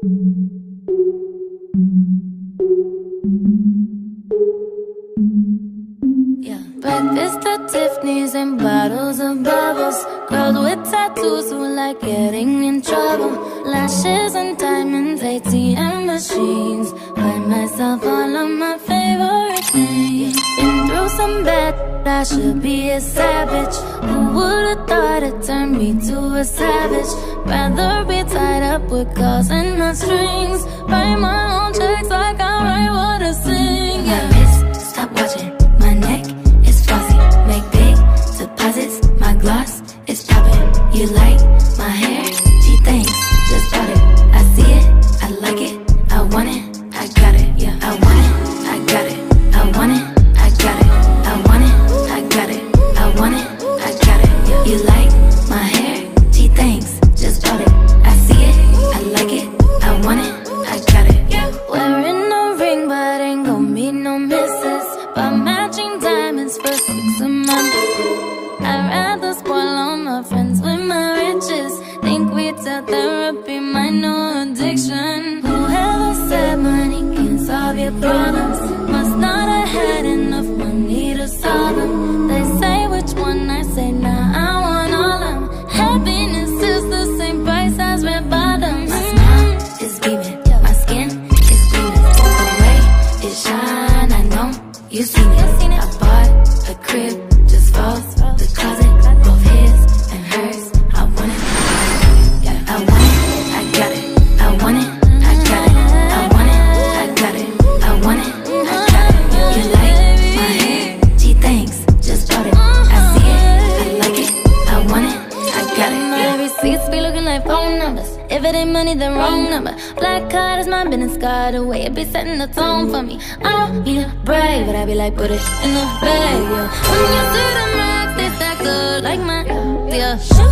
Breakfast at Tiffany's and bottles of bubbles. Girls with tattoos who like getting in trouble. Lashes and diamonds, ATM machines. Buy myself all of my favorite things. Been through some bad, I should be a savage. Who would've thought it turned me to a savage? Rather be tied up with calls and not strings. Write my own checks like I write what I sing. My wrist, stop watching. My neck is flossy. Make big deposits. My gloss is popping. You like my hair? Gee, thanks. Just bought it. I see it. I like it. I want it. I got it. Yeah, I want it. I got it. I want it. I got it. I want it. I got it. I want it. I got it. Yeah. You like my hair? Gee, thanks. Just bought it. I see it. I like it. I want it. I got it. Yeah. Wearing a ring, but ain't gon' meet no misses. But matching diamonds for 6 a month. I'd rather spoil all my friends with my riches. Think retail therapy might know addiction. Whoever said money can solve your problems must not have had enough money to solve them. They say which one, I say nah, I want all of them. Happiness is the same price as red bottoms. My smile is beaming, my skin is gleaming. The way it shine, I know you seen it. I bought a crib just for the closet, both his and hers. I want it, I want it, I got it. I want it, I got it. I want it, I got it. I want it, I got it. You like my hair? Gee, thanks, just bought it. I see it, I like it. I want it, I got it. My receipts be looking like phone numbers. If it ain't money, then wrong number. Black card is my business card. The way it be setting the tone for me. I don't need a brave, but I be like, put it in the bag, yeah. When you see the max, they stack up like my, yeah.